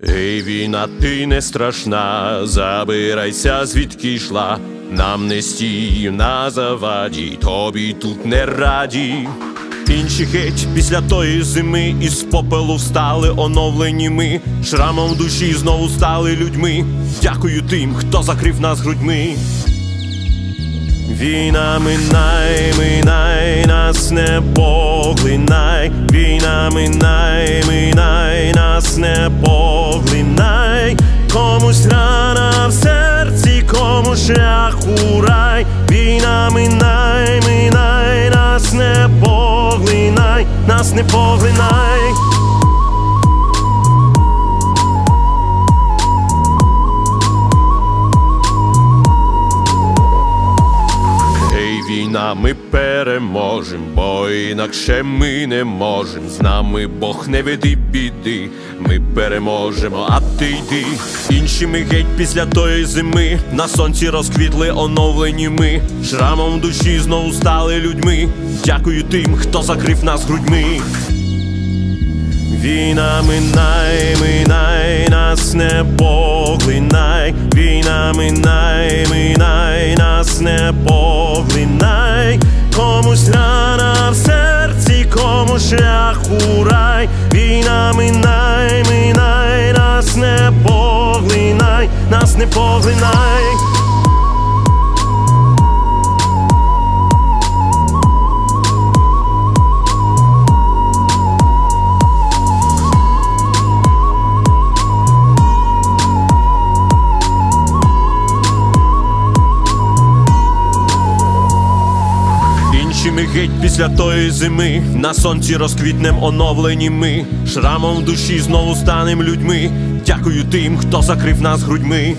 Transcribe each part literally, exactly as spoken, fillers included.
Гей, війна, ти не страшна, забирайся, звідки йшла. Нам не стій на заваді, тобі тут не раді. Інші геть після тої зими із попелу встали оновлені ми. Шрамом в душі знову стали людьми. Дякую тим, хто закрив нас грудьми. Війна, минай, минай, нас не поглинай. Війна, минай, минай, нас не поглинай. Комусь рана в серці, комусь шлях у рай. Війна, минай, минай, нас не поглинай, нас не поглинай. Війна, ми переможем, бо інакше ми не можем. З нами Бог, не веди біди, ми переможемо, а ти йди. Інші ми геть після тої зими, на сонці розквітли оновлені ми. Шрамом в душі знову стали людьми. Дякую тим, хто закрив нас грудьми. Війна, минай, минай, нас не поглинай. Війна, минай, минай, нас не поглинай. Комусь рана в серці, комусь шлях у рай. Війна, минай, минай, нас не поглинай, нас не поглинай. Ми геть після тої зими, на сонці розквітнем оновлені ми. Шрамом в душі знову станем людьми. Дякую тим, хто закрив нас грудьми.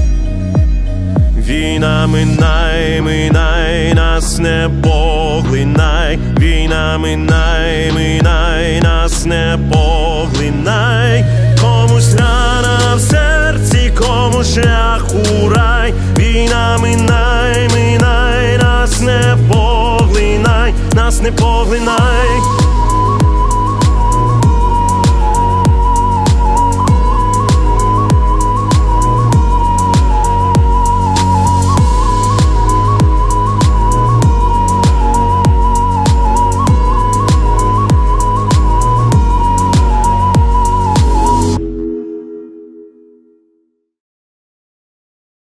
Війна, минай, минай, нас не поглинай. Війна, минай, минай, нас не поглинай. Комусь рана в серці, комусь шлях у рай. Війна, минай, минай, нас не поглинай, нас не поглинай.